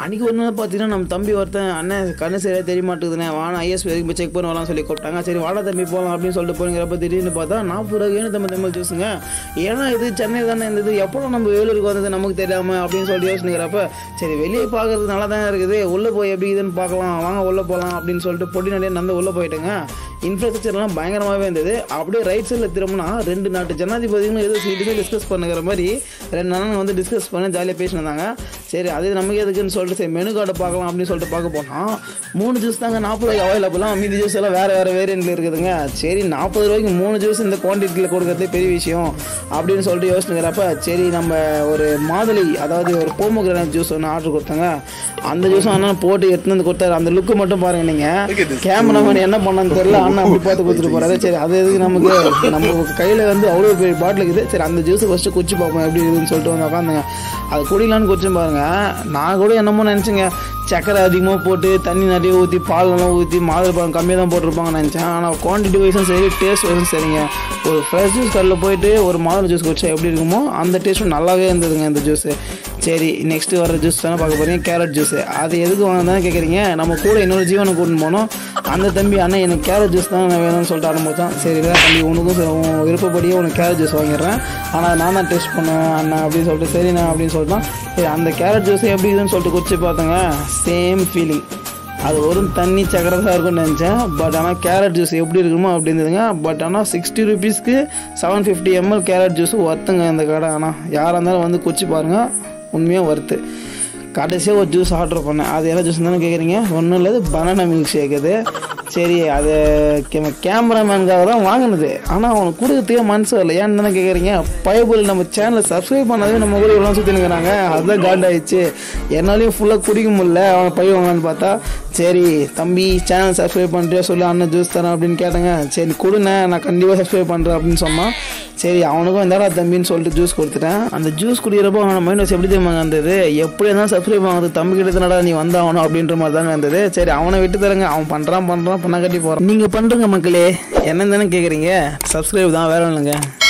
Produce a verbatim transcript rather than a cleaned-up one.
அன்றைக்கி ஒரு நாள் பார்த்தீங்கன்னா நம்ம தம்பி ஒருத்தன் அண்ணன் கண்ணு சரியாக தெரிய மாட்டேங்குதுண்ணே வாங்க ஐஎஸ் வரைக்கும் போய் செக் பண்ணலாம் சொல்லி கூப்பிட்டாங்க. சரி வாடா தம்பி போகலாம் அப்படின்னு சொல்லிட்டு போங்கிறப்ப திடீர்னு பார்த்தா நாற்பது ரூபாய் ஏன்னு தம்பி தமிழ் ஜூஸுங்க. ஏன்னா இது சென்னை தானே இருந்தது, எப்போ நம்ம வேலூருக்கு வந்தது நமக்கு தெரியாமல் அப்படின்னு சொல்லிட்டு யோசிச்சுக்கிறப்ப சரி வெளியே பார்க்கறது நல்லா தான் இருக்குது, உள்ளே போய் எப்படி இதுன்னு பார்க்கலாம் வாங்க உள்ளே போகலாம் அப்படின்னு சொல்லிட்டு பொடி நிறைய நடந்து உள்ளே போயிட்டுங்க. இன்ஃப்ராஸ்ட்ரக்சர்லாம் பயங்கரமாகவே இருந்தது. அப்படியே ரைட் சைடில் திரும்பினா ரெண்டு நாட்டு ஜனாதிபதிகளும் ஏதோ சீட்டுமே டிஸ்கஸ் பண்ணுங்கிற மாதிரி ரெண்டு நாள் வந்து டிஸ்கஸ் பண்ண ஜாலியாக பேசினாங்க. சரி அது நமக்கு எதுக்குன்னு சொல்லிட்டு சரி மெனு கார்டை பார்க்கலாம் அப்படின்னு சொல்லிட்டு பார்க்க போனால் மூணு ஜூஸ் தாங்க நாற்பது ரூபாய்க்கு அவைலபிளாக, மீதி ஜூஸ் எல்லாம் வேறு வேறு வேரியண்ட்டில் இருக்குதுங்க. சரி நாற்பது ரூபாய்க்கு மூணு ஜூஸ் இந்த குவான்டிட்டியில் கொடுக்கறதே பெரிய விஷயம் அப்படின்னு சொல்லிட்டு யோசிச்சுக்கிறப்ப சரி நம்ம ஒரு மாதுளை அதாவது ஒரு போமோகிரானட் ஜூஸ் ஒன்று ஆர்டர் கொடுத்தாங்க. அந்த ஜூஸும் அண்ணா போட்டு எடுத்துன்னு வந்து கொடுத்தாரு. அந்த லுக்கு மட்டும் பாருங்க, நீங்கள் கேமராமேன் என்ன பண்ணான்னு தெரியல, அண்ணா அப்படி பார்த்து கொடுத்துட்டு போகிறாரு. சரி அது எதுக்கு நமக்கு நம்ம கையில் வந்து அவ்வளோ பெரிய பாட்டில் இருக்குது. சரி அந்த ஜூஸை ஃபஸ்ட்டு குடிச்சு பார்ப்போம் எப்படி இருக்குதுன்னு சொல்லிட்டு வந்து உட்காந்துங்க. அது குடிக்கலான்னு குடிச்சு பாருங்க. நான் கூட என்னமோ நினச்சேங்க சக்கரை அதிகமாக போட்டு தண்ணி நிறைய ஊற்றி பால் நல்லா ஊற்றி மாதுளை பழம் கம்மியாக தான் போட்டிருப்பாங்கன்னு நினச்சேன். ஆனால் குவான்டிட்டி வைஸும் சரி டேஸ்ட் வைஸும் சரிங்க. ஒரு ஃப்ரெஷ் ஜூஸ் கடையில் போயிட்டு ஒரு மாதுளை ஜூஸ் குடிச்சா எப்படி இருக்குமோ அந்த டேஸ்ட்டும் நல்லாவே இருந்ததுங்க இந்த ஜூஸு. சரி நெக்ஸ்ட்டு வர ஜூஸ் தானே பார்க்க போகிறீங்க, கேரட் ஜூஸு. அது எதுக்கு வாங்க தானே கேட்குறீங்க, நம்ம கூட இன்னொரு ஜீவனை கூட்டின்னு போனோம். அந்த தம்பி அண்ணன் எனக்கு கேரட் ஜூஸ் தான் வேணும்னு சொல்லிட்டு ஆரம்பித்தான். சரி தான் தம்பி உனக்கும் விருப்பப்படியே உனக்கு கேரட் ஜூஸ் வாங்கிடுறேன், ஆனால் நான் தான் டேஸ்ட் பண்ணுவேன் அண்ணா அப்படின்னு சொல்லிட்டு சரிண்ணா அப்படின்னு சொல்லிட்டான். சரி அந்த கேரட் ஜூஸ் எப்படி இதுன்னு சொல்லிட்டு குடிச்சு பார்த்தேங்க. சேம் ஃபீலிங், அது ஒரு தண்ணி சக்கரை தான் இருக்கும்னு நினச்சேன். பட் ஆனால் கேரட் ஜூஸ் எப்படி இருக்குமோ அப்படி இருந்ததுங்க. பட் ஆனால் சிக்ஸ்டி ருபீஸ்க்கு seven fifty ML carrot juice ஒர்த்துங்க இந்த கடை. ஆனால் யாராக இருந்தாலும் வந்து குடிச்சு பாருங்கள், உண்மையாக ஒர்த்து. கடைசியாக ஒரு ஜூஸ் ஆர்டர் பண்ணேன். அது என்ன ஜூஸ் தானே கேட்குறீங்க, ஒன்றும் இல்லை பனானா மில்க் ஷேக். அது சரி அது கேமராமேனுக்காக தான் வாங்கினது, ஆனால் அவனுக்கு கொடுக்கறதுக்கே மனசு இல்லை. ஏன்னு தானே கேட்குறீங்க, பயபுல் நம்ம சேனலை சப்ஸ்கிரைப் பண்ணாதே நம்ம கூட இவ்வளோ சுற்றினுங்கிறாங்க. அதுதான் காண்ட் ஆகிடுச்சு, என்னாலையும் ஃபுல்லாக குடிக்க முடியல. அவன் பை வாங்கலான்னு பார்த்தா சரி தம்பி சேனல் சப்ஸ்கிரைப் பண்ணுறியா சொல்லி அண்ணன் ஜூஸ் தரேன் அப்படின்னு கேட்டேங்க. சரி கொடுண்ணே நான் கண்டிப்பாக சப்ஸ்கிரைப் பண்ணுறேன் அப்படின்னு சொன்னான். சரி அவனுக்கும் இந்தாடா தம்பின்னு சொல்லிட்டு ஜூஸ் கொடுத்துட்டேன். அந்த ஜூஸ் குடிக்கிறப்போ அவனோட மைண்ட் வாஷ் எப்படி தெரியுமாங்க இருந்தது, எப்படி இருந்தாலும் சப்ஸ்கிரைப் ஆகுது தம்பி கிட்ட தானடா நீ வந்தாகணும் அப்படின்ற மாதிரி தாங்க இருந்தது. சரி அவனை விட்டு தரங்க, அவன் பண்ணுறான் பண்ணுறான் பண்ண கட்டி போகிறான். நீங்கள் பண்ணுறங்க மக்களே, என்னன்னு தானே கேட்குறீங்க, சப்ஸ்கிரைப் தான் வேற இல்லைங்க.